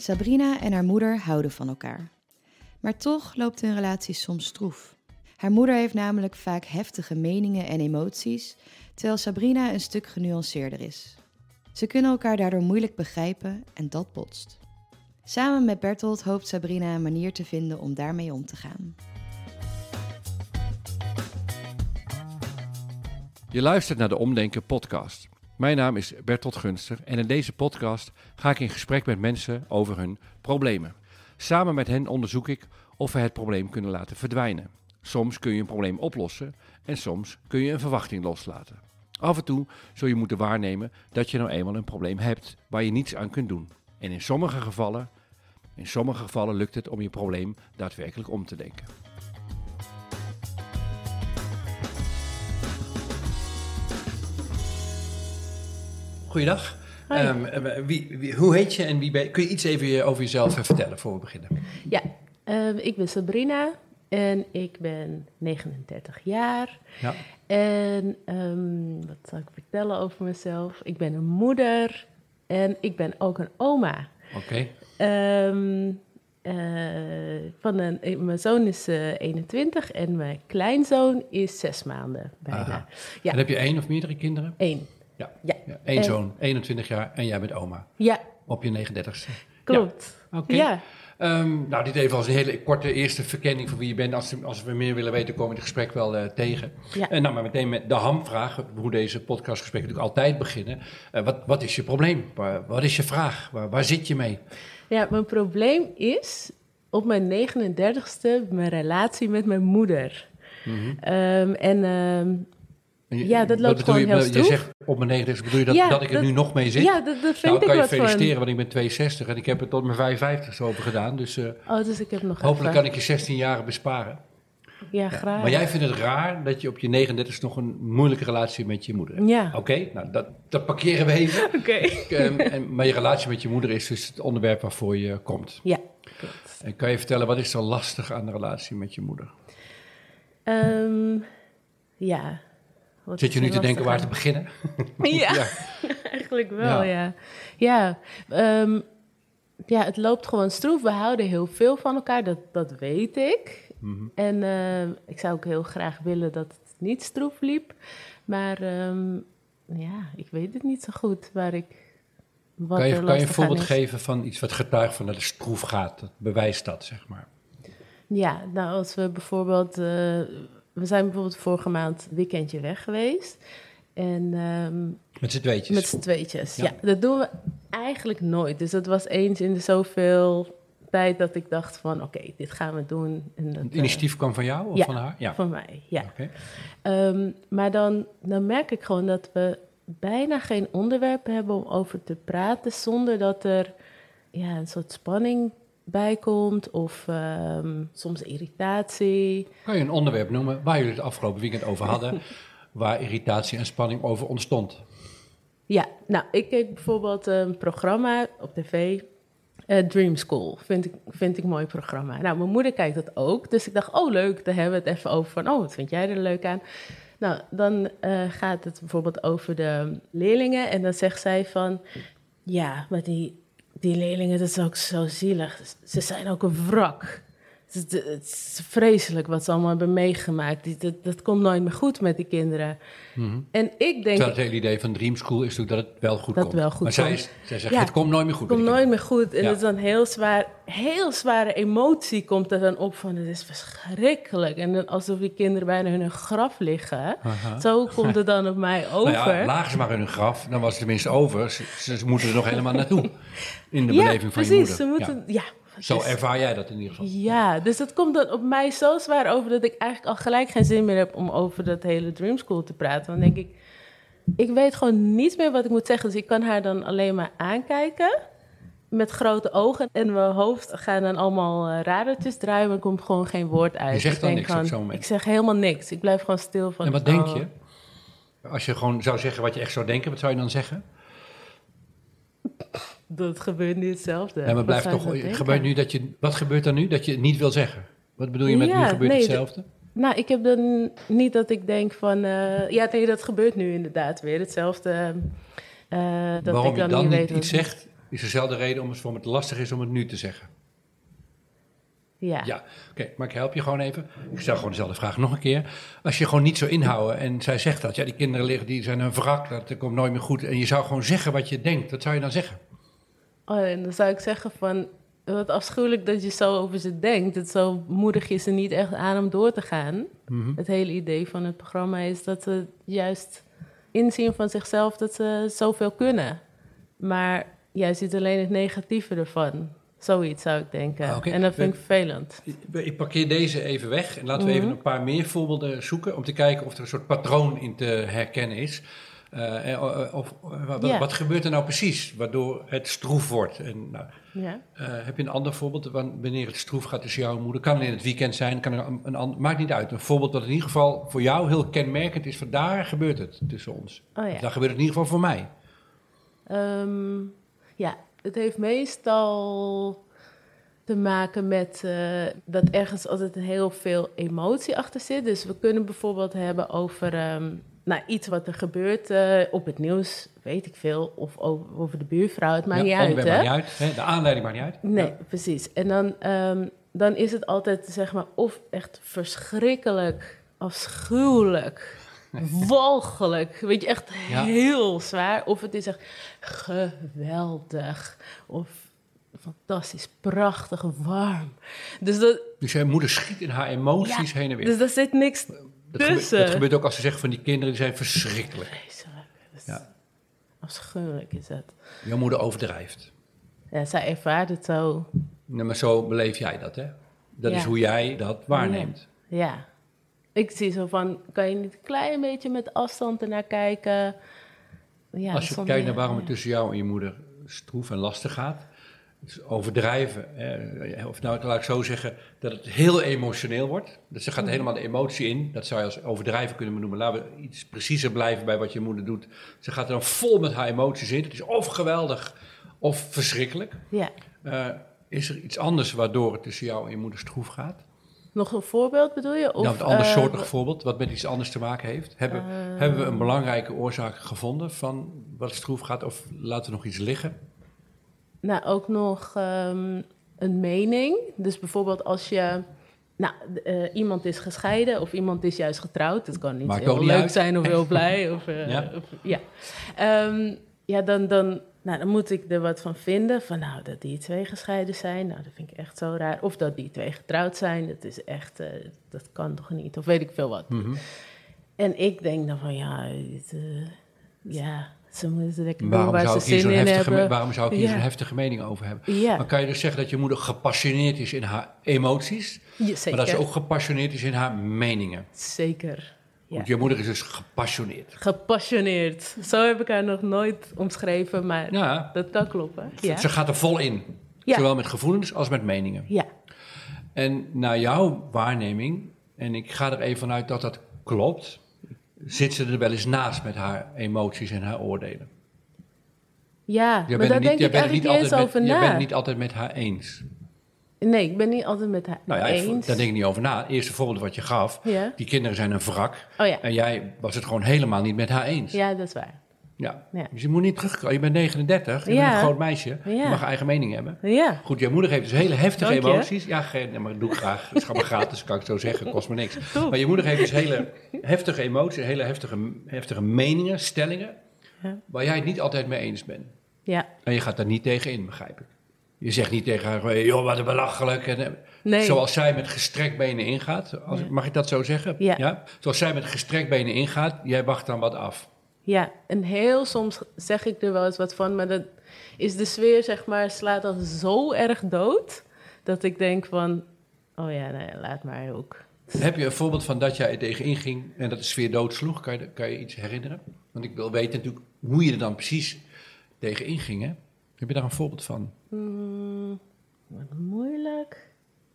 Sabrina en haar moeder houden van elkaar. Maar toch loopt hun relatie soms stroef. Haar moeder heeft namelijk vaak heftige meningen en emoties, terwijl Sabrina een stuk genuanceerder is. Ze kunnen elkaar daardoor moeilijk begrijpen en dat botst. Samen met Bertolt hoopt Sabrina een manier te vinden om daarmee om te gaan. Je luistert naar de Omdenken podcast. Mijn naam is Bertolt Gunster en in deze podcast ga ik in gesprek met mensen over hun problemen. Samen met hen onderzoek ik of we het probleem kunnen laten verdwijnen. Soms kun je een probleem oplossen en soms kun je een verwachting loslaten. Af en toe zul je moeten waarnemen dat je nou eenmaal een probleem hebt waar je niets aan kunt doen. En in sommige gevallen lukt het om je probleem daadwerkelijk om te denken. Goeiedag. Hoe heet je en wie ben je? Kun je iets even over jezelf vertellen voor we beginnen? Ja, ik ben Sabrina en ik ben 39 jaar. Ja. En wat zal ik vertellen over mezelf? Ik ben een moeder en ik ben ook een oma. Oké. Mijn zoon is 21 en mijn kleinzoon is 6 maanden bijna. Aha. Ja. En heb je 1 of meerdere kinderen? 1. Ja. Eén zoon, 21 jaar en jij bent oma. Ja. Op je 39ste. Klopt. Ja. Oké. Ja. Nou, dit even als een hele korte eerste verkenning van wie je bent. Als we meer willen weten, komen we het gesprek wel tegen. Ja. Nou, maar meteen met de hamvraag, hoe deze podcastgesprekken natuurlijk altijd beginnen. Wat is je probleem? Wat is je vraag? Waar zit je mee? Ja, mijn probleem is op mijn 39ste mijn relatie met mijn moeder. Mm-hmm. Ja, dat loopt gewoon heel stroef. Je zegt op mijn 39, bedoel je dat ik er nu nog mee zit? Ja, dat vind ik nou, ik kan je wat feliciteren, van. want ik ben 62 en ik heb er tot mijn 55 over gedaan. Dus, Dus ik heb nog hopelijk even. kan ik je 16 jaren besparen. Ja, graag. Maar jij vindt het raar dat je op je 39 nog een moeilijke relatie met je moeder hebt? Ja. Oké, nou dat parkeren we even. Oké. Maar je relatie met je moeder is dus het onderwerp waarvoor je komt. Ja, klopt. En kan je vertellen, wat is er lastig aan de relatie met je moeder? Ja. Wat Zit je is nu er te denken waar lastig te beginnen? Ja, Ja. eigenlijk wel, ja. Ja, het loopt gewoon stroef. We houden heel veel van elkaar, dat weet ik. Mhm. En ik zou ook heel graag willen dat het niet stroef liep. Maar ja, ik weet het niet zo goed waar ik... Wat Kan je er een lastig voorbeeld aan is. geven van iets wat getuigt van dat het stroef gaat? Dat bewijst dat, zeg maar. Ja, nou als we bijvoorbeeld... we zijn bijvoorbeeld vorige maand een weekendje weg geweest. En... Met z'n tweetjes? Met z'n tweetjes, Ja. ja. Dat doen we eigenlijk nooit. Dus dat was eens in de zoveel tijd dat ik dacht van... Oké, dit gaan we doen. En dat, Het initiatief kwam van jou of ja, van haar? Ja, van mij, ja. Oké. Maar dan merk ik gewoon dat we bijna geen onderwerp hebben om over te praten... zonder dat er een soort spanning bij komt of soms irritatie. Kan je een onderwerp noemen waar jullie het afgelopen weekend over hadden... waar irritatie en spanning over ontstond? Ja, nou, ik keek bijvoorbeeld een programma op tv... Dream School, vind ik een mooi programma. Nou, mijn moeder kijkt dat ook, dus ik dacht, leuk, daar hebben we het even over van... wat vind jij er leuk aan? Nou, dan gaat het bijvoorbeeld over de leerlingen en dan zegt zij van... Ja, maar die leerlingen, dat is ook zo zielig. Ze zijn ook een wrak. Het is vreselijk wat ze allemaal hebben meegemaakt. Dat komt nooit meer goed met die kinderen. Mm-hmm. En ik denk... Terwijl het hele idee van Dream School is natuurlijk dat het wel goed Dat komt. wel goed maar zij komt. zegt, Ja, het komt nooit meer goed. Het komt nooit meer goed. En Ja. het is dan heel zware emotie komt er dan op van... Het is verschrikkelijk. En dan alsof die kinderen bijna in hun graf liggen. Aha. Zo komt het dan op mij over. Nou ja, lagen ze maar in hun graf, dan was het tenminste over. Ze moeten er nog helemaal naartoe. In de beleving van je moeder. Ze moeten... Ja. Zo Dus- ervaar jij dat in ieder geval. Ja, dus dat komt dan op mij zo zwaar over... dat ik eigenlijk al gelijk geen zin meer heb om over dat hele Dream School te praten. Dan denk ik weet gewoon niet meer wat ik moet zeggen. Dus ik kan haar dan alleen maar aankijken met grote ogen. En mijn hoofd gaan dan allemaal radertjes draaien, maar er komt gewoon geen woord uit. Je zegt Ik dan denk niks op zo'n moment? Ik zeg helemaal niks. Ik blijf gewoon stil van... En wat denk je? Als je gewoon zou zeggen wat je echt zou denken, wat zou je dan zeggen? Dat gebeurt niet hetzelfde. Ja, maar blijft Wat zou toch, je dan het denken? gebeurt nu dat je... Wat gebeurt er nu dat je het niet wil zeggen? Wat bedoel je met nu gebeurt hetzelfde? Nou, ik heb dan niet dat ik denk van... dat gebeurt nu inderdaad weer. Hetzelfde. Dat Waarom ik je dan dan niet niet weet iets wat- zegt, is dezelfde reden waarom het lastig is om het nu te zeggen. Ja. Ja, oké, maar ik help je gewoon even. Ik stel gewoon dezelfde vraag nog een keer. Als je gewoon niet zou inhouden en zij zegt dat, ja, die kinderen die zijn een wrak, dat komt nooit meer goed. En je zou gewoon zeggen wat je denkt, wat zou je dan zeggen? Oh, en dan zou ik zeggen van, wat afschuwelijk dat je zo over ze denkt. Het zo moedig je ze niet echt aan om door te gaan. Mhm. Het hele idee van het programma is dat ze juist inzien van zichzelf dat ze zoveel kunnen. Maar jij ziet alleen het negatieve ervan. Zoiets zou ik denken. Ah, oké. En dat vind ik vervelend. Ik parkeer deze even weg en laten we even een paar meer voorbeelden zoeken om te kijken of er een soort patroon in te herkennen is. Wat gebeurt er nou precies waardoor het stroef wordt? En, nou, Ja. heb je een ander voorbeeld wanneer het stroef gaat tussen jou en moeder? Kan in het weekend zijn, kan er maakt niet uit. Een voorbeeld dat in ieder geval voor jou heel kenmerkend is, van daar gebeurt het tussen ons. Oh ja. Daar gebeurt het in ieder geval voor mij. Ja, het heeft meestal te maken met dat ergens altijd heel veel emotie achter zit. Dus we kunnen bijvoorbeeld hebben over iets wat er gebeurt op het nieuws, weet ik veel, of over de buurvrouw. Het maakt niet uit, hè? Maakt niet uit, hè? De aanleiding maakt niet uit. Nee, Ja. precies. En dan is het altijd, zeg maar, of echt verschrikkelijk, afschuwelijk, walgelijk, weet je, echt heel zwaar. Of het is echt geweldig, of fantastisch, prachtig, warm. Dus je moeder schiet in haar emoties heen en weer. Dus daar zit niks tussen. Dat gebeurt ook als ze zeggen van die kinderen, die zijn verschrikkelijk. Vreselijk. Ja. Afschuwelijk is het. Jouw moeder overdrijft. Ja, zij ervaart het zo. Nee, maar zo beleef jij dat, hè? Dat is hoe jij dat waarneemt. Ja. Ik zie zo van, kan je niet een klein beetje met afstand ernaar kijken? Ja, Als je kijkt naar waarom het tussen jou en je moeder stroef en lastig gaat, het is overdrijven. Hè? Of nou, laat ik zo zeggen, dat het heel emotioneel wordt. Dus ze gaat helemaal de emotie in. Dat zou je als overdrijven kunnen benoemen. Laten we iets preciezer blijven bij wat je moeder doet. Ze gaat er dan vol met haar emoties in. Het is of geweldig of verschrikkelijk. Ja. Is er iets anders waardoor het tussen jou en je moeder stroef gaat? Nog een voorbeeld bedoel je? Of, Nou, een ander soortig voorbeeld, wat met iets anders te maken heeft. Hebben we een belangrijke oorzaak gevonden van wat stroef gaat? Of laten we nog iets liggen? Nou, ook nog een mening. Dus bijvoorbeeld als je... iemand is gescheiden of iemand is juist getrouwd. Het kan niet Maakt heel ook niet leuk uit. zijn of heel blij. Of, dan moet ik er wat van vinden. Van nou, dat die twee gescheiden zijn. Nou, dat vind ik echt zo raar. Of dat die twee getrouwd zijn. Dat is echt... dat kan toch niet? Of weet ik veel wat. Mm-hmm. En ik denk dan van ze moeten lekker doen waar ze zin in hebben. Waarom zou ik hier zo'n heftige mening over hebben? Ja. Dan kan je dus zeggen dat je moeder gepassioneerd is in haar emoties. Ja, zeker. Maar dat ze ook gepassioneerd is in haar meningen. Zeker. Ja. Want je moeder is dus gepassioneerd. Gepassioneerd. Zo heb ik haar nog nooit omschreven, maar Ja. dat kan kloppen. Ja. Ze gaat er vol in. Ja. Zowel met gevoelens als met meningen. Ja. En naar jouw waarneming, en ik ga er even vanuit dat dat klopt, zit ze er wel eens naast met haar emoties en haar oordelen. Ja, maar daar denk ik eigenlijk niet eens over Je bent na. het niet altijd met haar eens. Nee, ik ben niet altijd met haar Nou ja, eens. daar denk ik niet over na. Het eerste voorbeeld wat je gaf, Ja. die kinderen zijn een wrak. Oh ja. En jij was het gewoon helemaal niet met haar eens. Ja, dat is waar. Ja. Ja. Dus je moet niet terugkomen. Je bent 39, je Ja. bent een groot meisje. Ja. Je mag eigen mening hebben. Ja. Goed, jouw moeder heeft dus hele heftige Dank je. emoties. Ja, maar dat doe ik graag. Het is gewoon maar gratis, kan ik zo zeggen. Kost me niks. Top. Maar je moeder heeft dus hele heftige emoties, hele heftige meningen, stellingen, Ja. waar jij het niet altijd mee eens bent. Ja. En je gaat daar niet tegen in, begrijp ik. Je zegt niet tegen haar, joh, wat een belachelijk. En, Nee. Zoals zij met gestrekt benen ingaat. Mag ik dat zo zeggen? Ja. Zoals zij met gestrekt benen ingaat, jij wacht dan wat af. Ja, en heel soms zeg ik er wel eens wat van, maar dat is de sfeer, zeg maar, slaat dan zo erg dood, dat ik denk van, oh ja, nee, laat maar ook. Heb je een voorbeeld van dat jij er tegenin ging en dat de sfeer doodsloeg? Kan je iets herinneren? Want ik wil weten natuurlijk hoe je er dan precies tegenin ging. Hè? Heb je daar een voorbeeld van? Wat moeilijk.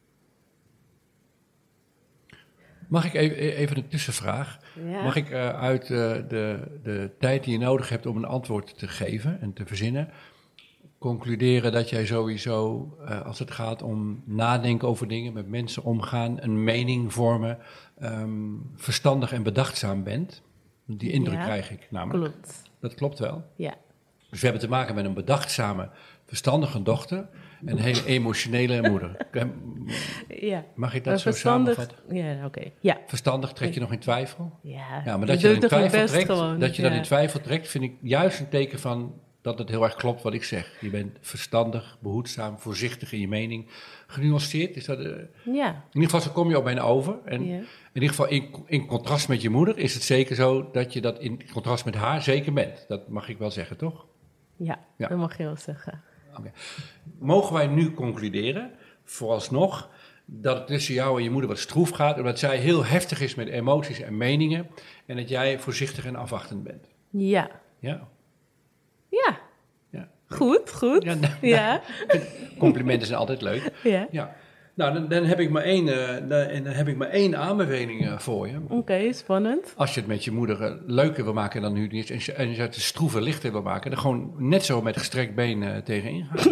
Mag ik even een tussenvraag? Ja. Mag ik uit de tijd die je nodig hebt om een antwoord te geven en te verzinnen, concluderen dat jij sowieso, als het gaat om nadenken over dingen, met mensen omgaan, een mening vormen, verstandig en bedachtzaam bent? Die indruk Ja, krijg ik namelijk. Klopt. Dat klopt wel. Ja. Dus we hebben te maken met een bedachtzame, verstandige dochter en een hele emotionele moeder. Ja. Mag ik dat zo verstandig, samenvatten? Ja, oké. Ja. Verstandig trek je nog in twijfel? Ja, Maar dat je dat in doet toch je twijfel best trekt, gewoon. dat je dat in twijfel trekt, vind ik juist een teken van dat het heel erg klopt wat ik zeg. Je bent verstandig, behoedzaam, voorzichtig in je mening, genuanceerd. Is dat, Ja. in ieder geval, zo kom je op bijna over. En Ja. in ieder geval in contrast met je moeder is het zeker zo dat je dat in contrast met haar zeker bent. Dat mag ik wel zeggen, toch? Ja, Ja. dat mag je wel zeggen. Okay. Mogen wij nu concluderen, vooralsnog, dat het tussen jou en je moeder wat stroef gaat, omdat zij heel heftig is met emoties en meningen en dat jij voorzichtig en afwachtend bent? Ja. Ja. Ja. Ja. Goed. Ja, Ja. Complimenten zijn altijd leuk. Ja. Ja. Nou, dan heb ik maar één aanbeveling voor je. Oké, spannend. Als je het met je moeder leuker wil maken dan nu niet en je het stroeve lichter wil maken, dan gewoon net zo met gestrekt been tegenin gaan.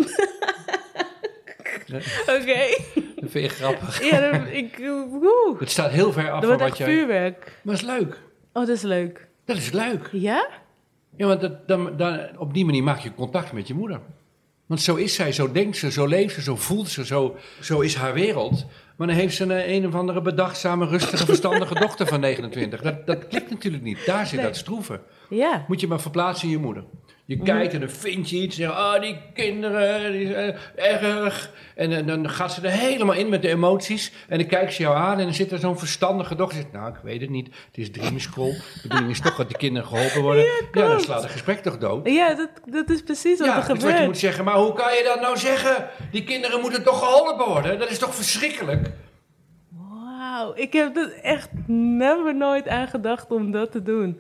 Oké. Dat vind je grappig. Ja, Het staat heel ver af dat van wordt wat echt jij... vuurwerk. Maar dat is leuk. Oh, dat is leuk. Dat is leuk. Ja? Ja, want dan, op die manier maak je contact met je moeder. Want zo is zij, zo denkt ze, zo leeft ze, zo voelt ze, zo is haar wereld. Maar dan heeft ze een of andere bedachtzame, rustige, verstandige dochter van 29. Dat klikt natuurlijk niet. Daar zit dat stroeven. Ja. Moet je maar verplaatsen in je moeder. Je kijkt en dan vind je iets. En zeg, die kinderen, die zijn erg. En dan gaat ze er helemaal in met de emoties. En dan kijkt ze jou aan en dan zit er zo'n verstandige dochter. Zegt, nou, ik weet het niet. Het is dreamschool. De bedoeling is toch dat die kinderen geholpen worden. Ja, dan slaat het gesprek toch dood. Ja, dat is precies wat er Dus wat je gebeurt. moet zeggen, maar hoe kan je dat nou zeggen? Die kinderen moeten toch geholpen worden? Dat is toch verschrikkelijk? Wauw, ik heb er echt nooit aan gedacht om dat te doen.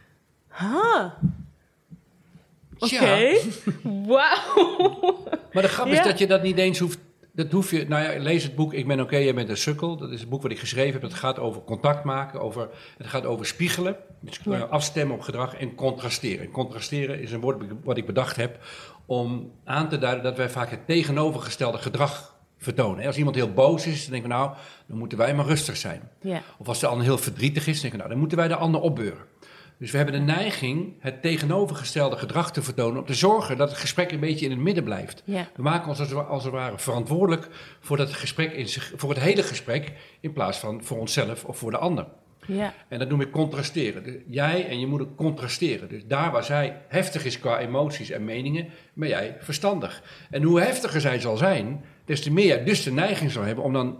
Oké. Ja. Wauw. Maar de grap is Ja. dat je dat niet eens hoeft... Dat hoef je... Nou ja, lees het boek Ik ben oké, jij bent een sukkel. Dat is het boek wat ik geschreven heb. Het gaat over contact maken. Het gaat over spiegelen. Dus afstemmen op gedrag en contrasteren. En contrasteren is een woord wat ik bedacht heb om aan te duiden dat wij vaak het tegenovergestelde gedrag vertonen. Als iemand heel boos is, dan denken we nou, dan moeten wij maar rustig zijn. Ja. Of als de ander heel verdrietig is, dan denken we nou, dan moeten wij de ander opbeuren. Dus we hebben de neiging het tegenovergestelde gedrag te vertonen om te zorgen dat het gesprek een beetje in het midden blijft. Ja. We maken ons als het ware verantwoordelijk voor dat gesprek voor het hele gesprek in plaats van voor onszelf of voor de ander. Ja. En dat noem ik contrasteren. Dus jij en je moeder contrasteren. Dus daar waar zij heftig is qua emoties en meningen, ben jij verstandig. En hoe heftiger zij zal zijn, des te meer jij dus de neiging zal hebben om dan,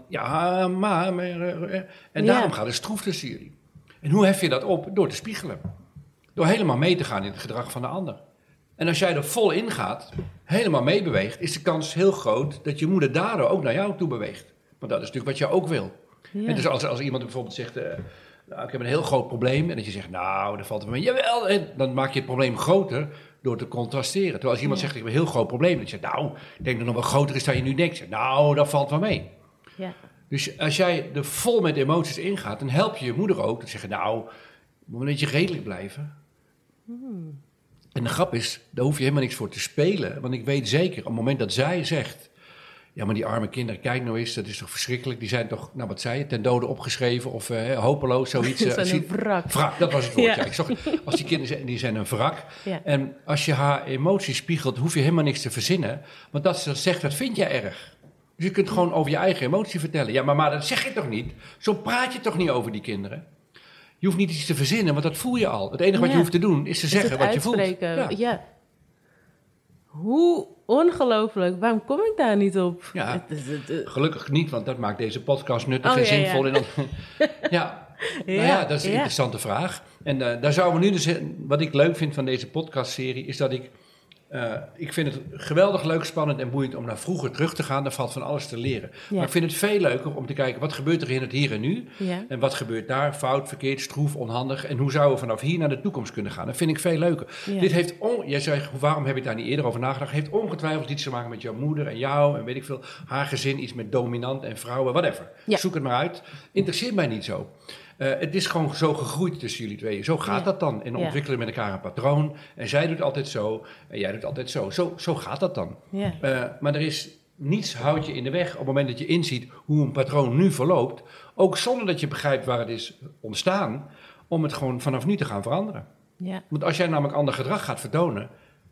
en daarom gaat het stroef tussen jullie. En hoe hef je dat op? Door te spiegelen. Door helemaal mee te gaan in het gedrag van de ander. En als jij er vol in gaat, helemaal meebeweegt, is de kans heel groot dat je moeder daardoor ook naar jou toe beweegt. Want dat is natuurlijk wat jij ook wil. Ja. En dus als iemand bijvoorbeeld zegt, nou, ik heb een heel groot probleem. En dat je zegt, nou, dat valt er mee. Jawel, en dan maak je het probleem groter door te contrasteren. Terwijl als iemand zegt, ik heb een heel groot probleem. Dan zeg je, nou, ik denk dat het nog wel groter is dan je nu denkt. Zeg, nou, dat valt wel mee. Ja. Dus als jij er vol met emoties ingaat, dan help je je moeder ook. Dan zeg je, nou, moet een beetje redelijk blijven. En de grap is, daar hoef je helemaal niks voor te spelen. Want ik weet zeker, op het moment dat zij zegt, ja, maar die arme kinderen, kijk nou eens, dat is toch verschrikkelijk. Die zijn toch, nou wat zei je, ten dode opgeschreven of hopeloos, zoiets. Ze zijn een wrak. Wrak, dat was het woord. Ja. Ja. Ik zag, als die kinderen zijn, die zijn een wrak. Ja. En als je haar emoties spiegelt, hoef je helemaal niks te verzinnen. Want dat ze dat zegt, dat vind jij erg. Dus je kunt gewoon over je eigen emotie vertellen. Ja, maar dat zeg je toch niet? Zo praat je toch niet over die kinderen? Je hoeft niet iets te verzinnen, want dat voel je al. Het enige wat je Ja. hoeft te doen, is te Is zeggen het wat je voelt. uitspreken. Ja. Hoe ongelooflijk. Waarom kom ik daar niet op? Ja. Gelukkig niet, want dat maakt deze podcast nuttig Oh, en ja, ja. zinvol. En dan, ja. Nou ja, dat is een interessante vraag. En daar zouden we nu dus... Wat ik leuk vind van deze podcastserie, is dat ik vind het geweldig leuk, spannend en boeiend om naar vroeger terug te gaan. Daar valt van alles te leren. Ja. Maar ik vind het veel leuker om te kijken, wat gebeurt er in het hier en nu? Ja. En wat gebeurt daar? Fout, verkeerd, stroef, onhandig. En hoe zouden we vanaf hier naar de toekomst kunnen gaan? Dat vind ik veel leuker. Ja. Dit heeft, jij zei, waarom heb ik daar niet eerder over nagedacht? Heeft ongetwijfeld iets te maken met jouw moeder en jou en weet ik veel. Haar gezin, iets met dominant en vrouwen, whatever. Ja. Zoek het maar uit. Interesseert mij niet zo. Het is gewoon zo gegroeid tussen jullie tweeën. Zo gaat dat dan. En Ja. ontwikkelen met elkaar een patroon. En zij doet altijd zo. En jij doet altijd zo. Zo gaat dat dan. Ja. Maar er is niets houdt je in de weg op het moment dat je inziet hoe een patroon nu verloopt. Ook zonder dat je begrijpt waar het is ontstaan. Om het gewoon vanaf nu te gaan veranderen. Ja. Want als jij namelijk ander gedrag gaat vertonen,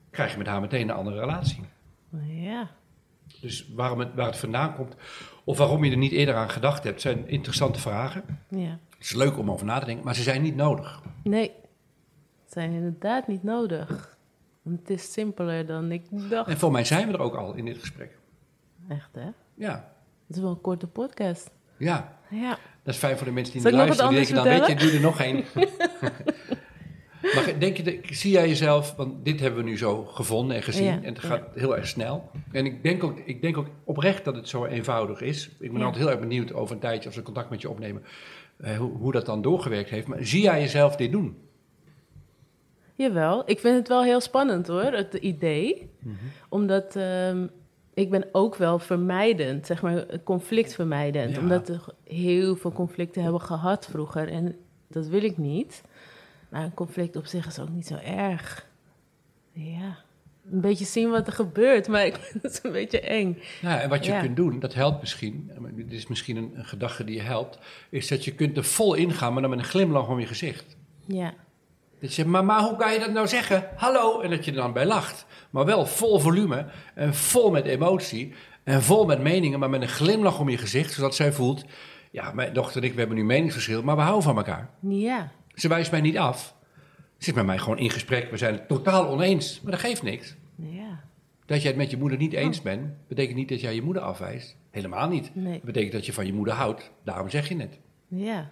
krijg je met haar meteen een andere relatie. Ja. Dus waar het vandaan komt, of waarom je er niet eerder aan gedacht hebt, zijn interessante vragen. Ja. Het is leuk om over na te denken, maar ze zijn niet nodig. Nee, ze zijn inderdaad niet nodig. Want het is simpeler dan ik dacht. En voor mij zijn we er ook al in dit gesprek. Echt, hè? Ja, Het is wel een korte podcast. ja. Ja. Dat is fijn voor de mensen die Zal niet ik nog wat luisteren. Die denken dan, anders weet je, doe er nog één. Maar zie jij jezelf, want dit hebben we nu zo gevonden en gezien. Ja, En het gaat heel erg snel. En ik denk ook oprecht dat het zo eenvoudig is. Ik ben altijd heel erg benieuwd over een tijdje, als we contact met je opnemen, hoe dat dan doorgewerkt heeft. Maar zie jij jezelf dit doen? Jawel, ik vind het wel heel spannend hoor, het idee. Omdat ik ben ook wel vermijdend, zeg maar conflictvermijdend. Ja. Omdat we heel veel conflicten hebben gehad vroeger en dat wil ik niet. Maar een conflict op zich is ook niet zo erg. Ja, een beetje zien wat er gebeurt, maar ik vind het een beetje eng. Nou, en wat je Ja. kunt doen, dat helpt misschien. Dit is misschien een gedachte die je helpt. Is dat je kunt er vol ingaan, maar dan met een glimlach om je gezicht. Ja, Dat je zegt, maar hoe kan je dat nou zeggen? Hallo, en dat je er dan bij lacht. Maar wel vol volume en vol met emotie en vol met meningen, maar met een glimlach om je gezicht, zodat zij voelt, ja, mijn dochter en ik, we hebben nu meningsverschil, maar we houden van elkaar. ja, Ze wijst mij niet af. Ze zit met mij gewoon in gesprek, we zijn het totaal oneens, maar dat geeft niks. ja. Dat jij het met je moeder niet eens bent, betekent niet dat jij je moeder afwijst. Helemaal niet. Nee. Dat betekent dat je van je moeder houdt, daarom zeg je het. Ja.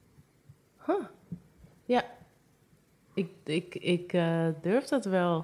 Ja. Ik durf dat wel.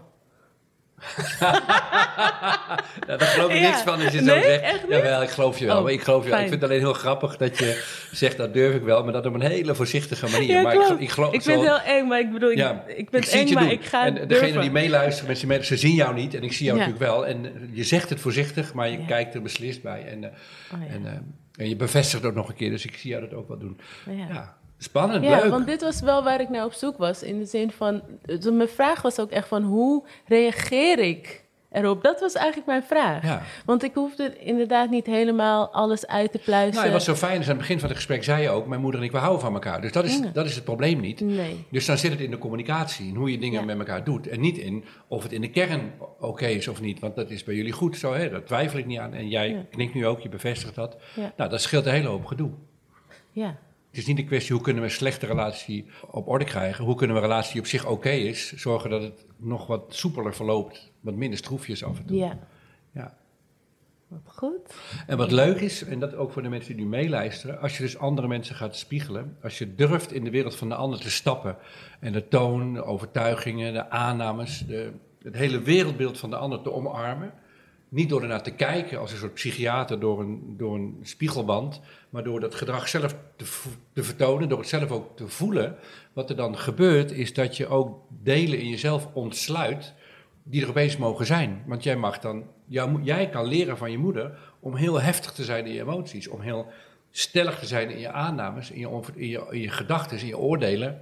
Nou, daar geloof ik Ja. niks van als je Nee, zo zegt. echt niet? Jawel, ik geloof je wel. Oh, Maar ik geloof je wel. Ik fijn. vind het alleen heel grappig dat je zegt dat durf ik wel, maar dat op een hele voorzichtige manier. Ja, maar klopt. ik geloof Ik vind het heel eng, maar ik bedoel, ja, ik ben zie het eng, je maar doen. ik ga het En durven. degene die meeluisteren, mensen ze zien jou niet en ik zie jou Ja. natuurlijk wel. En je zegt het voorzichtig, maar je Ja. kijkt er beslist bij. En, Oh, ja. en je bevestigt het ook nog een keer, dus ik zie jou dat ook wel doen. Ja. Ja, spannend, Ja, leuk. want dit was wel waar ik naar op zoek was. In de zin van, dus mijn vraag was ook echt van, hoe reageer ik erop? Dat was eigenlijk mijn vraag. Ja. Want ik hoefde inderdaad niet helemaal alles uit te pluizen. Nou, het was zo fijn, dus aan het begin van het gesprek zei je ook, mijn moeder en ik, we houden van elkaar. Dus dat is het probleem niet. Nee. Dus dan zit het in de communicatie, in hoe je dingen Ja. met elkaar doet. En niet in of het in de kern oké is of niet, want dat is bij jullie goed zo, hè? Daar twijfel ik niet aan. En jij Ja. knikt nu ook, je bevestigt dat. Ja. Nou, dat scheelt een hele hoop gedoe. Ja. Het is niet een kwestie hoe kunnen we een slechte relatie op orde krijgen. Hoe kunnen we een relatie die op zich oké is, zorgen dat het nog wat soepeler verloopt. Wat minder stroefjes af en toe. Ja. Ja. Wat goed. En wat leuk is, en dat ook voor de mensen die nu meeluisteren, als je dus andere mensen gaat spiegelen, als je durft in de wereld van de ander te stappen en de toon, de overtuigingen, de aannames, het hele wereldbeeld van de ander te omarmen, niet door ernaar te kijken als een soort psychiater door een spiegelband, maar door dat gedrag zelf te vertonen, door het zelf ook te voelen. Wat er dan gebeurt, is dat je ook delen in jezelf ontsluit die er opeens mogen zijn. Want jij mag dan, jij kan leren van je moeder om heel heftig te zijn in je emoties, om heel stellig te zijn in je aannames, in je gedachten, in je oordelen.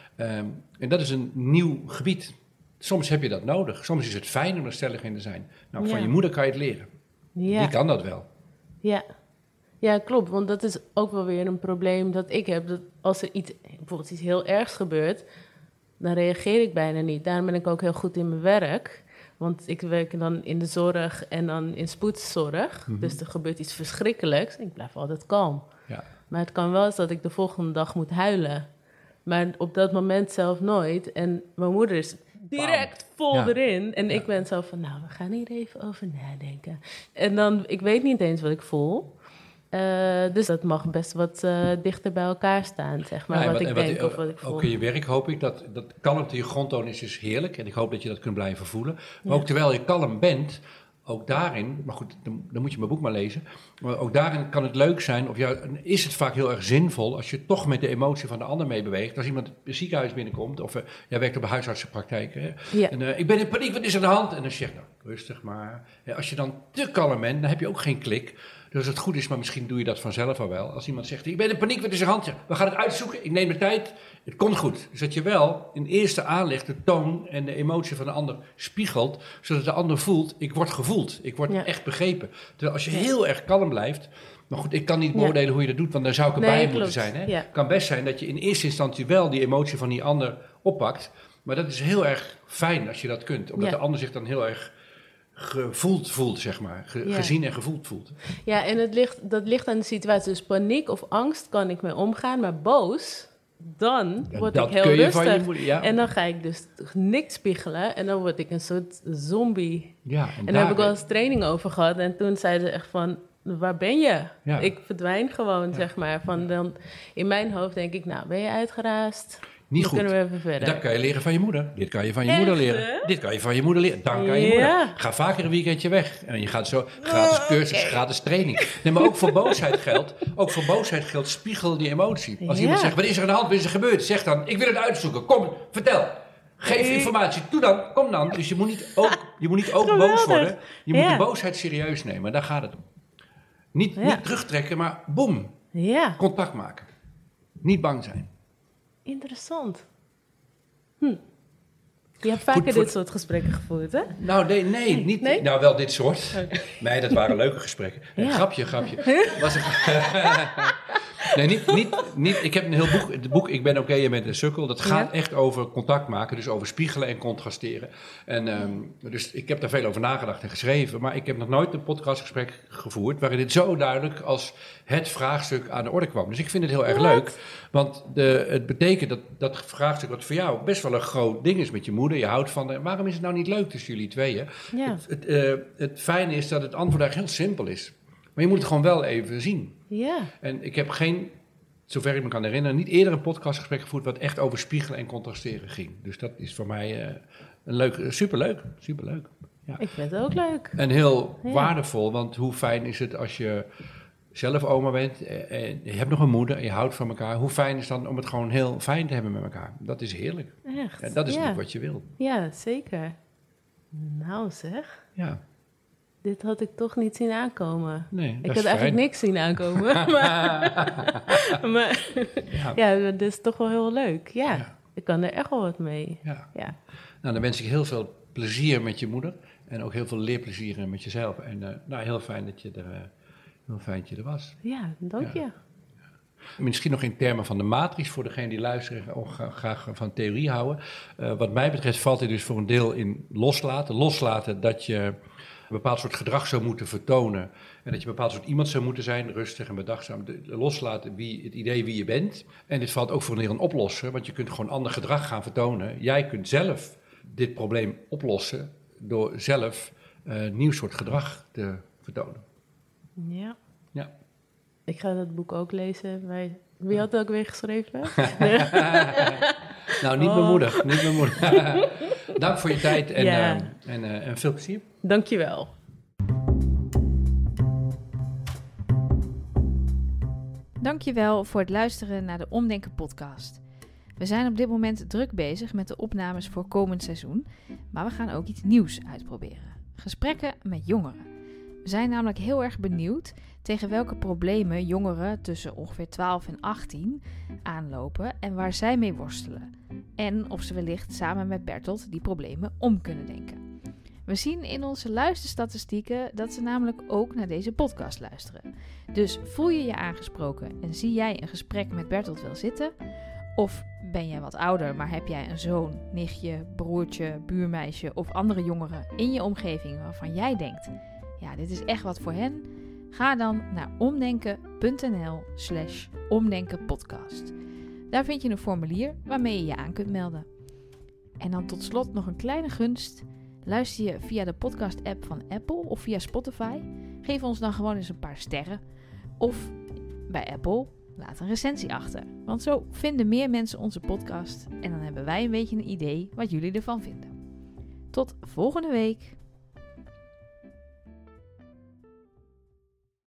En dat is een nieuw gebied. Soms heb je dat nodig. Soms is het fijn om er stellig in te zijn. Nou, van Ja. je moeder kan je het leren. Ja. Die kan dat wel. Ja. Ja, klopt. Want dat is ook wel weer een probleem dat ik heb. Dat als er bijvoorbeeld iets heel ergs gebeurt, dan reageer ik bijna niet. Daarom ben ik ook heel goed in mijn werk. Want ik werk dan in de zorg en dan in spoedzorg. Dus er gebeurt iets verschrikkelijks. Ik blijf altijd kalm. Ja. Maar het kan wel eens dat ik de volgende dag moet huilen. Maar op dat moment zelf nooit. En mijn moeder is direct vol Ja. erin. En Ja. ik ben zo van, nou, we gaan hier even over nadenken. En dan, ik weet niet eens wat ik voel. Dus dat mag best wat dichter bij elkaar staan, zeg maar. Ja, wat en ik denk of wat ik voel. Ook in je werk hoop ik dat kalmte je grondtoon is heerlijk. En ik hoop dat je dat kunt blijven voelen. Maar Ja. ook terwijl je kalm bent, ook daarin, maar goed, dan moet je mijn boek maar lezen. Maar ook daarin kan het leuk zijn, of is het vaak heel erg zinvol als je toch met de emotie van de ander meebeweegt. Als iemand het ziekenhuis binnenkomt, of jij werkt op een huisartsenpraktijk. Hè? Ja. En ik ben in paniek, wat is er aan de hand? En dan zeg je, nou, rustig maar. Ja, als je dan te kalm bent, dan heb je ook geen klik. Dus als het goed is, maar misschien doe je dat vanzelf al wel. Als iemand zegt, ik ben in paniek, wat is er aan de hand? Ja, we gaan het uitzoeken, ik neem de tijd, het komt goed. Dus dat je wel in eerste aanleg de toon en de emotie van de ander spiegelt, zodat de ander voelt, ik word gevoeld, ik word Ja. echt begrepen. Terwijl als je heel erg kalm blijft, maar goed, ik kan niet Ja. beoordelen hoe je dat doet, want daar zou ik Nee, erbij klopt. moeten zijn. Hè? Ja. Het kan best zijn dat je in eerste instantie wel die emotie van die ander oppakt, Maar dat is heel erg fijn als je dat kunt. Omdat de ander zich dan heel erg gevoeld voelt, zeg maar. Gezien en gevoeld voelt. Ja, en dat ligt aan de situatie. Dus paniek of angst kan ik mee omgaan. Maar boos, dan word ik heel rustig. En dan ga ik dus niks spiegelen. En dan word ik een soort zombie. Ja, en daar heb ik wel eens training over gehad. En toen zeiden ze echt van, waar ben je? Ja. Ik verdwijn gewoon, zeg maar. Dan, in mijn hoofd denk ik, nou, ben je uitgeraast? Niet goed. Kunnen we even verder. Dat kan je leren van je moeder. Dit kan je van je moeder leren. Dit kan je van je moeder leren. Dan kan je moeder. Ga vaker een weekendje weg. En je gaat zo gratis cursus, gratis training. Nee, maar ook voor boosheid geldt. Ook voor boosheid geldt, spiegel die emotie. Als iemand zegt, wat is er aan de hand? Wat is er gebeurd? Zeg dan, ik wil het uitzoeken. Kom, vertel. Geef informatie. Doe dan. Kom dan. Dus je moet niet ook boos worden. Je moet de boosheid serieus nemen. Daar gaat het om. Niet terugtrekken, maar boem. Ja. Contact maken. Niet bang zijn. Interessant. Je hebt vaker dit soort gesprekken gevoerd, hè? Nou, nee, niet. Nee? Nou, wel dit soort. Okay. Nee, dat waren leuke gesprekken. Ja. Grapje. Was nee, niet. Ik heb een heel boek. Het boek Ik ben oké, je bent een sukkel. Dat gaat echt over contact maken. Dus over spiegelen en contrasteren. En dus ik heb daar veel over nagedacht en geschreven. Maar ik heb nog nooit een podcastgesprek gevoerd waarin dit zo duidelijk als het vraagstuk aan de orde kwam. Dus ik vind het heel erg leuk. Want het betekent dat vraagstuk wat voor jou best wel een groot ding is met je moeder. Je houdt van waarom is het nou niet leuk tussen jullie tweeën? Ja. Het fijne is dat het antwoord eigenlijk heel simpel is. Maar je moet het gewoon wel even zien. Ja. En ik heb zover ik me kan herinneren, niet eerder een podcastgesprek gevoerd wat echt over spiegelen en contrasteren ging. Dus dat is voor mij superleuk. Ja. Ik vind het ook leuk. En heel waardevol, want hoe fijn is het als je zelf oma bent en je hebt nog een moeder en je houdt van elkaar. Hoe fijn is het dan om het gewoon heel fijn te hebben met elkaar? Dat is heerlijk. Echt? En dat is niet wat je wil. Ja, zeker. Nou zeg. Ja. Dit had ik toch niet zien aankomen. Nee, ik had eigenlijk niks zien aankomen. maar dit is toch wel heel leuk. Ja, ik kan er echt wel wat mee. Ja. Nou, dan wens ik heel veel plezier met je moeder. En ook heel veel leerplezier met jezelf. En heel fijn dat je er was. Ja, dank je. Misschien nog in termen van de matrix, voor degene die luisteren of graag van theorie houden. Wat mij betreft valt dit dus voor een deel in loslaten. Loslaten dat je een bepaald soort gedrag zou moeten vertonen. En dat je een bepaald soort iemand zou moeten zijn, rustig en bedachtzaam. Loslaten het idee wie je bent. En dit valt ook voor een deel in oplossen, want je kunt gewoon ander gedrag gaan vertonen. Jij kunt zelf dit probleem oplossen door zelf een nieuw soort gedrag te vertonen. Ja. Ja. Ik ga dat boek ook lezen. Wie had het ook weer geschreven? Nou, niet mijn moeder. Dank voor je tijd en veel plezier. Dank je wel. Dank je wel voor het luisteren naar de Omdenken podcast. We zijn op dit moment druk bezig met de opnames voor komend seizoen, maar we gaan ook iets nieuws uitproberen. Gesprekken met jongeren. We zijn namelijk heel erg benieuwd tegen welke problemen jongeren tussen ongeveer 12 en 18 aanlopen en waar zij mee worstelen. En of ze wellicht samen met Bertolt die problemen om kunnen denken. We zien in onze luisterstatistieken dat ze namelijk ook naar deze podcast luisteren. Dus voel je je aangesproken en zie jij een gesprek met Bertolt wel zitten? Of ben jij wat ouder, maar heb jij een zoon, nichtje, broertje, buurmeisje of andere jongeren in je omgeving waarvan jij denkt, ja, dit is echt wat voor hen? Ga dan naar omdenken.nl/omdenkenpodcast. Daar vind je een formulier waarmee je je aan kunt melden. En dan tot slot nog een kleine gunst. Luister je via de podcast-app van Apple of via Spotify? Geef ons dan gewoon eens een paar sterren. Of bij Apple, laat een recensie achter. Want zo vinden meer mensen onze podcast en dan hebben wij een beetje een idee wat jullie ervan vinden. Tot volgende week!